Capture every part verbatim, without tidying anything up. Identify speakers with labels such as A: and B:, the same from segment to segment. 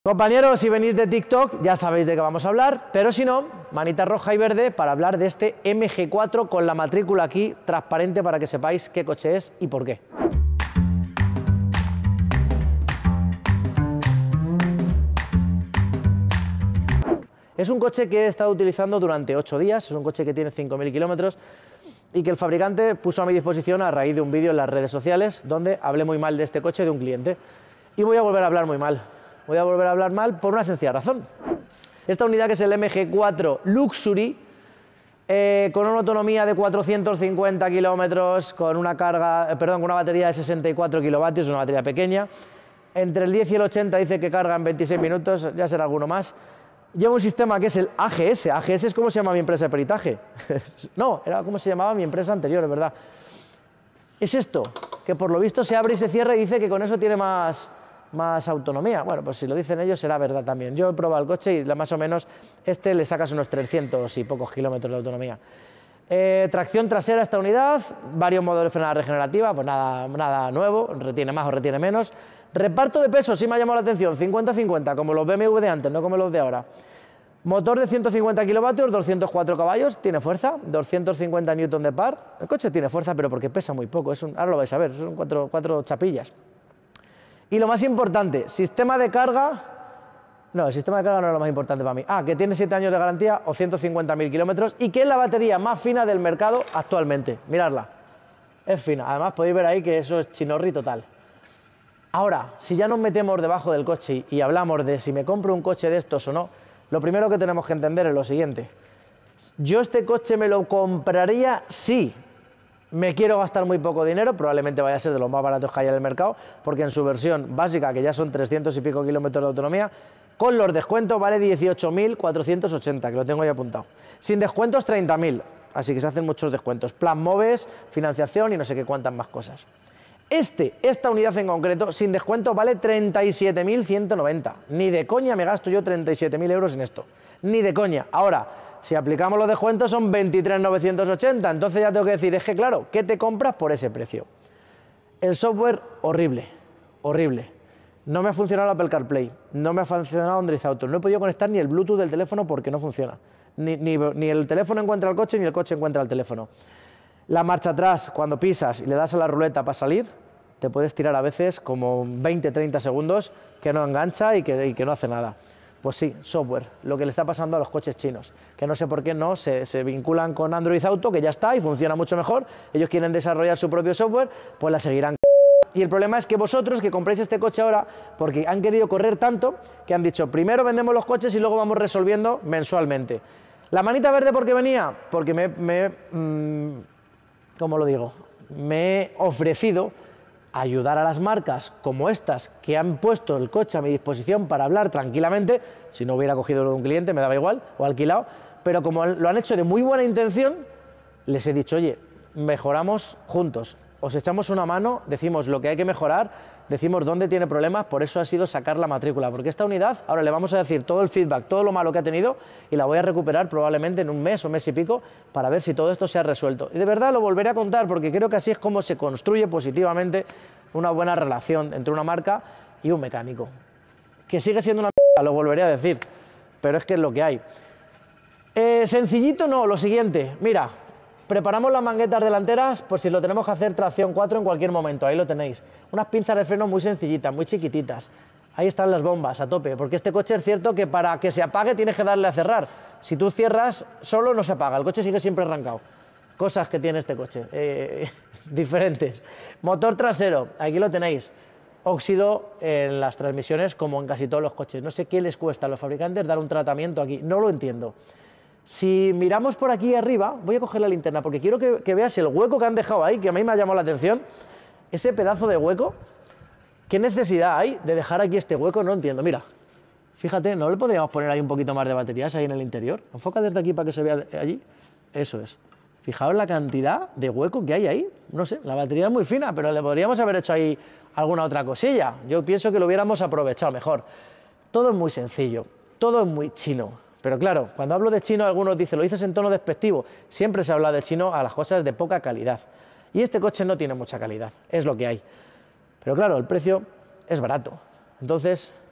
A: Compañeros, si venís de TikTok ya sabéis de qué vamos a hablar, pero si no, manita roja y verde para hablar de este M G cuatro con la matrícula aquí transparente para que sepáis qué coche es y por qué. Es un coche que he estado utilizando durante ocho días, es un coche que tiene cinco mil kilómetros y que el fabricante puso a mi disposición a raíz de un vídeo en las redes sociales donde hablé muy mal de este coche de un cliente. Y voy a volver a hablar muy mal. Voy a volver a hablar mal por una sencilla razón. Esta unidad, que es el M G cuatro Luxury, eh, con una autonomía de cuatrocientos cincuenta kilómetros, con una carga, eh, perdón, con una batería de sesenta y cuatro kilovatios, una batería pequeña, entre el diez y el ochenta dice que carga en veintiséis minutos, ya será alguno más. Lleva un sistema que es el A G S. A G S es como se llama mi empresa de peritaje. No, era como se llamaba mi empresa anterior, es verdad. Es esto, que por lo visto se abre y se cierra y dice que con eso tiene más... más autonomía. Bueno, pues si lo dicen ellos será verdad también. Yo he probado el coche y más o menos este le sacas unos trescientos y pocos kilómetros de autonomía. Eh, tracción trasera esta unidad, varios modos de frenada regenerativa, pues nada, nada nuevo, retiene más o retiene menos. Reparto de peso, sí me ha llamado la atención, cincuenta cincuenta, como los B M W de antes, no como los de ahora. Motor de ciento cincuenta kilovatios, doscientos cuatro caballos, tiene fuerza, doscientos cincuenta newton de par. El coche tiene fuerza, pero porque pesa muy poco, es un, ahora lo vais a ver, son cuatro, cuatro chapillas. Y lo más importante, sistema de carga, no, el sistema de carga no es lo más importante para mí. Ah, que tiene siete años de garantía o ciento cincuenta mil kilómetros y que es la batería más fina del mercado actualmente. Miradla, es fina. Además podéis ver ahí que eso es chinorri total. Ahora, si ya nos metemos debajo del coche y, y hablamos de si me compro un coche de estos o no, lo primero que tenemos que entender es lo siguiente. Yo este coche me lo compraría sí. Me quiero gastar muy poco dinero, probablemente vaya a ser de los más baratos que haya en el mercado, porque en su versión básica, que ya son trescientos y pico kilómetros de autonomía, con los descuentos vale dieciocho mil cuatrocientos ochenta, que lo tengo ya apuntado. Sin descuentos treinta mil, así que se hacen muchos descuentos. Plan MOVES, financiación y no sé qué cuántas más cosas. Este, esta unidad en concreto, sin descuento, vale treinta y siete mil ciento noventa. Ni de coña me gasto yo treinta y siete mil euros en esto. Ni de coña. Ahora, si aplicamos los descuentos son veintitrés mil novecientos ochenta, entonces ya tengo que decir, es que claro, ¿qué te compras por ese precio? El software, horrible, horrible. No me ha funcionado el Apple CarPlay, no me ha funcionado Android Auto, no he podido conectar ni el Bluetooth del teléfono porque no funciona. Ni, ni, ni el teléfono encuentra el coche, ni el coche encuentra el teléfono. La marcha atrás, cuando pisas y le das a la ruleta para salir, te puedes tirar a veces como veinte treinta segundos que no engancha y que, y que no hace nada. Pues sí, software, lo que le está pasando a los coches chinos, que no sé por qué no se, se vinculan con Android Auto, que ya está y funciona mucho mejor, ellos quieren desarrollar su propio software, pues la seguirán. Y el problema es que vosotros que compréis este coche ahora, porque han querido correr tanto, que han dicho, primero vendemos los coches y luego vamos resolviendo mensualmente. La manita verde, ¿por qué venía? Porque me, me mmm, ¿cómo lo digo? Me he ofrecido ayudar a las marcas como estas que han puesto el coche a mi disposición para hablar tranquilamente, si no hubiera cogido un cliente me daba igual, o alquilado, pero como lo han hecho de muy buena intención, les he dicho, oye, mejoramos juntos, os echamos una mano, decimos lo que hay que mejorar, decimos dónde tiene problemas, por eso ha sido sacar la matrícula, porque esta unidad, ahora le vamos a decir todo el feedback, todo lo malo que ha tenido, y la voy a recuperar probablemente en un mes o mes y pico, para ver si todo esto se ha resuelto. Y de verdad lo volveré a contar, porque creo que así es como se construye positivamente una buena relación entre una marca y un mecánico. Que sigue siendo una mierda, lo volveré a decir, pero es que es lo que hay. Eh, sencillito no, lo siguiente, mira, preparamos las manguetas delanteras por si lo tenemos que hacer tracción cuatro en cualquier momento, ahí lo tenéis. Unas pinzas de freno muy sencillitas, muy chiquititas. Ahí están las bombas a tope, porque este coche es cierto que para que se apague tienes que darle a cerrar. Si tú cierras, solo no se apaga, el coche sigue siempre arrancado. Cosas que tiene este coche, eh, diferentes. Motor trasero, aquí lo tenéis. Óxido en las transmisiones como en casi todos los coches. No sé qué les cuesta a los fabricantes dar un tratamiento aquí, no lo entiendo. Si miramos por aquí arriba, voy a coger la linterna porque quiero que, que veas el hueco que han dejado ahí, que a mí me ha llamado la atención. Ese pedazo de hueco, ¿qué necesidad hay de dejar aquí este hueco? No entiendo, mira. Fíjate, ¿no le podríamos poner ahí un poquito más de baterías ahí en el interior? Enfoca desde aquí para que se vea allí. Eso es. Fijaos la cantidad de hueco que hay ahí. No sé, la batería es muy fina, pero le podríamos haber hecho ahí alguna otra cosilla. Yo pienso que lo hubiéramos aprovechado mejor. Todo es muy sencillo, todo es muy chino. Pero claro, cuando hablo de chino, algunos dicen, lo dices en tono despectivo. Siempre se habla de chino a las cosas de poca calidad. Y este coche no tiene mucha calidad, es lo que hay. Pero claro, el precio es barato. Entonces,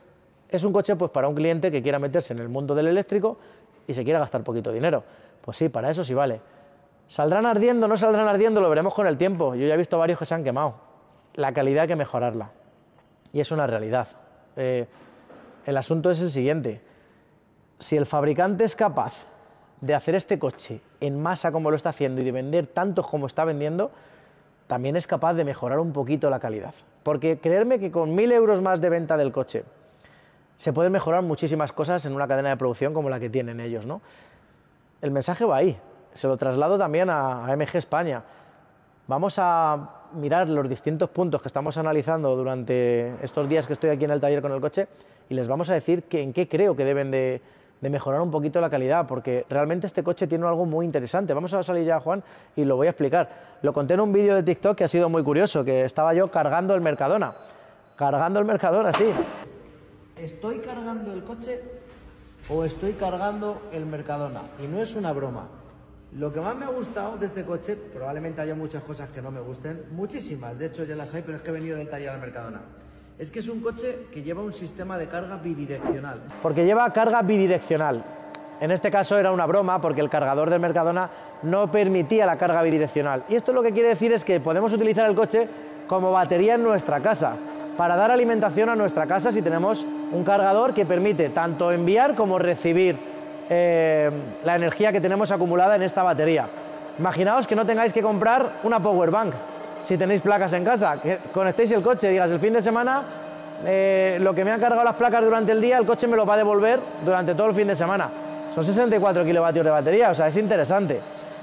A: Es un coche pues para un cliente que quiera meterse en el mundo del eléctrico y se quiera gastar poquito dinero. Pues sí, para eso sí vale. ¿Saldrán ardiendo o no saldrán ardiendo? Lo veremos con el tiempo. Yo ya he visto varios que se han quemado. La calidad hay que mejorarla. Y es una realidad. Eh, el asunto es el siguiente. Si el fabricante es capaz de hacer este coche en masa como lo está haciendo y de vender tantos como está vendiendo, también es capaz de mejorar un poquito la calidad. Porque creerme que con mil euros más de venta del coche se pueden mejorar muchísimas cosas en una cadena de producción como la que tienen ellos, ¿no? El mensaje va ahí. Se lo traslado también a, a M G España. Vamos a mirar los distintos puntos que estamos analizando durante estos días que estoy aquí en el taller con el coche y les vamos a decir que en qué creo que deben de, de mejorar un poquito la calidad, porque realmente este coche tiene algo muy interesante. Vamos a salir ya, Juan, y lo voy a explicar. Lo conté en un vídeo de TikTok que ha sido muy curioso, que estaba yo cargando el Mercadona. Cargando el Mercadona, sí. ¿Estoy cargando el coche o estoy cargando el Mercadona? Y no es una broma. Lo que más me ha gustado de este coche, probablemente haya muchas cosas que no me gusten, muchísimas, de hecho ya las hay, pero es que he venido del taller al Mercadona. Es que es un coche que lleva un sistema de carga bidireccional. Porque lleva carga bidireccional. En este caso era una broma porque el cargador del Mercadona no permitía la carga bidireccional. Y esto lo que quiere decir es que podemos utilizar el coche como batería en nuestra casa, para dar alimentación a nuestra casa si tenemos un cargador que permite tanto enviar como recibir eh, la energía que tenemos acumulada en esta batería. Imaginaos que no tengáis que comprar una power bank si tenéis placas en casa, que conectéis el coche, digas el fin de semana eh, lo que me han cargado las placas durante el día, el coche me lo va a devolver durante todo el fin de semana. Son sesenta y cuatro kilovatios de batería, o sea, es interesante.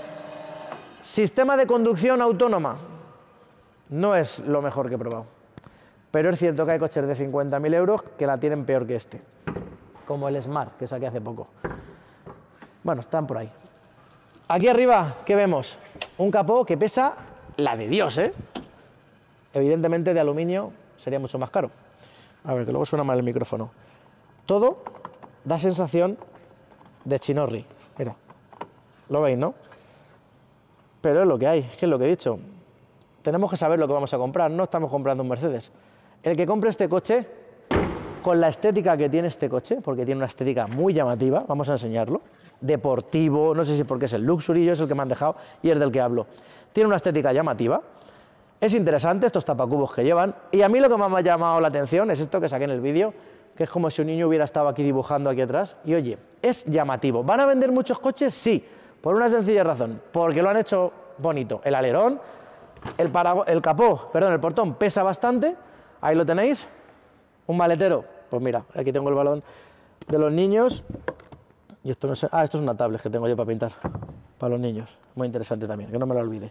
A: Sistema de conducción autónoma. No es lo mejor que he probado. Pero es cierto que hay coches de cincuenta mil euros que la tienen peor que este. Como el Smart, que saqué hace poco. Bueno, están por ahí. Aquí arriba, ¿qué vemos? Un capó que pesa la de Dios, ¿eh? Evidentemente de aluminio sería mucho más caro. A ver, que luego suena mal el micrófono. Todo da sensación de chinorri. Mira, lo veis, ¿no? Pero es lo que hay, es que es lo que he dicho. Tenemos que saber lo que vamos a comprar, no estamos comprando un Mercedes. El que compre este coche, con la estética que tiene este coche, porque tiene una estética muy llamativa, vamos a enseñarlo, deportivo, no sé si porque es el Luxury, yo es el que me han dejado y es del que hablo. Tiene una estética llamativa, es interesante estos tapacubos que llevan, y a mí lo que más me ha llamado la atención es esto que saqué en el vídeo, que es como si un niño hubiera estado aquí dibujando aquí atrás, y oye, es llamativo. ¿Van a vender muchos coches? Sí, por una sencilla razón, porque lo han hecho bonito. El alerón, el, parago el capó, perdón, el portón pesa bastante, ahí lo tenéis, un maletero, pues mira, aquí tengo el balón de los niños, y esto no sé, ah, esto es una tablet que tengo yo para pintar, para los niños, muy interesante también, que no me lo olvide.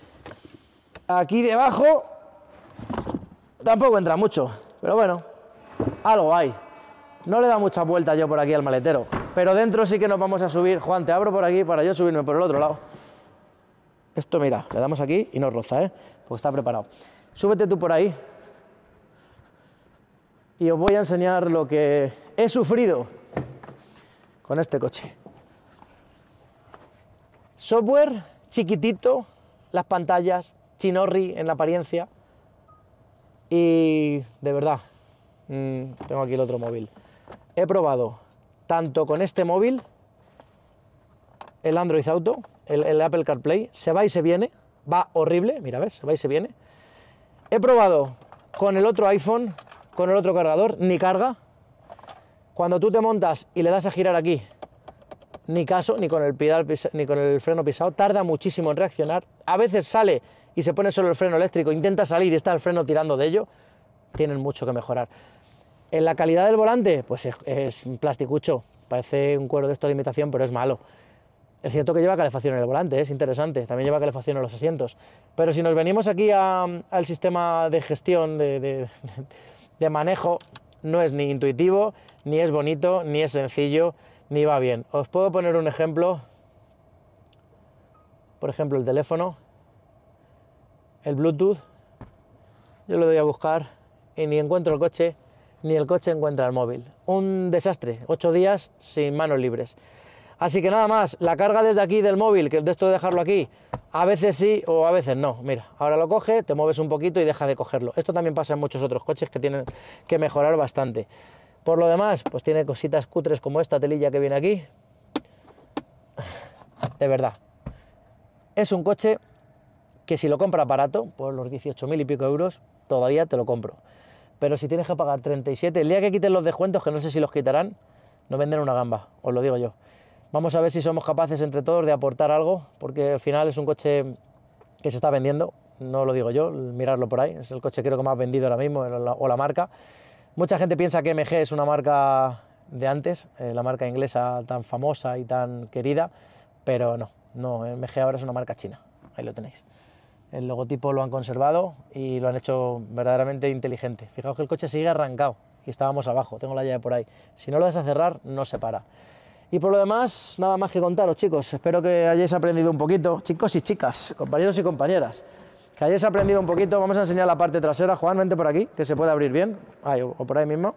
A: Aquí debajo tampoco entra mucho, pero bueno, algo hay. No le da mucha vuelta yo por aquí al maletero, pero dentro sí que nos vamos a subir. Juan, te abro por aquí para yo subirme por el otro lado. Esto, mira, le damos aquí y nos roza, ¿eh? Porque está preparado. Súbete tú por ahí y os voy a enseñar lo que he sufrido con este coche. Software chiquitito, las pantallas, chinorri en la apariencia y de verdad, mmm, tengo aquí el otro móvil. He probado tanto con este móvil, el Android Auto, el, el Apple CarPlay, se va y se viene, va horrible, mira, ves, se va y se viene. He probado con el otro iPhone, con el otro cargador, ni carga. Cuando tú te montas y le das a girar aquí, ni caso, ni con el pedal, ni con el freno pisado, tarda muchísimo en reaccionar. A veces sale y se pone solo el freno eléctrico, intenta salir y está el freno tirando de ello. Tienen mucho que mejorar. En la calidad del volante, pues es, es un plasticucho, parece un cuero de esto de imitación, pero es malo. Es cierto que lleva calefacción en el volante, es interesante, también lleva calefacción en los asientos. Pero si nos venimos aquí a, al sistema de gestión, de, de, de manejo, no es ni intuitivo, ni es bonito, ni es sencillo, ni va bien. Os puedo poner un ejemplo, por ejemplo el teléfono, el Bluetooth, yo le doy a buscar y ni encuentro el coche, ni el coche encuentra el móvil. Un desastre, ocho días sin manos libres. Así que nada más, la carga desde aquí del móvil, que de esto de dejarlo aquí, a veces sí o a veces no. Mira, ahora lo coge, te mueves un poquito y deja de cogerlo. Esto también pasa en muchos otros coches que tienen que mejorar bastante. Por lo demás, pues tiene cositas cutres como esta telilla que viene aquí. De verdad, es un coche que si lo compras barato, por los dieciocho mil y pico euros, todavía te lo compro. Pero si tienes que pagar treinta y siete, el día que quiten los descuentos, que no sé si los quitarán, no venden una gamba, os lo digo yo. Vamos a ver si somos capaces entre todos de aportar algo, porque al final es un coche que se está vendiendo, no lo digo yo, miradlo por ahí, es el coche creo que más vendido ahora mismo, o la marca. Mucha gente piensa que M G es una marca de antes, eh, la marca inglesa tan famosa y tan querida, pero no, no, M G ahora es una marca china, ahí lo tenéis. El logotipo lo han conservado y lo han hecho verdaderamente inteligente. Fijaos que el coche sigue arrancado y estábamos abajo, tengo la llave por ahí. Si no lo das a cerrar, no se para. Y por lo demás, nada más que contaros, chicos. Espero que hayáis aprendido un poquito, chicos y chicas, compañeros y compañeras, que hayáis aprendido un poquito. Vamos a enseñar la parte trasera. Juan, vente por aquí, que se puede abrir bien, ahí, o por ahí mismo.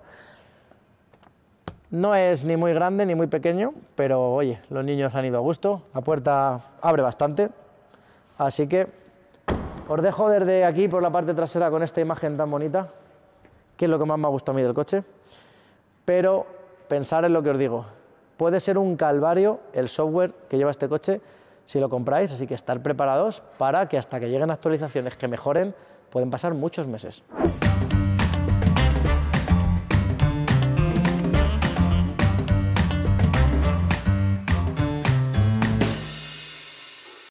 A: No es ni muy grande ni muy pequeño, pero oye, los niños han ido a gusto. La puerta abre bastante, así que os dejo desde aquí por la parte trasera con esta imagen tan bonita, que es lo que más me ha gustado a mí del coche. Pero pensar en lo que os digo, puede ser un calvario el software que lleva este coche si lo compráis, así que estar preparados para que hasta que lleguen actualizaciones que mejoren, pueden pasar muchos meses.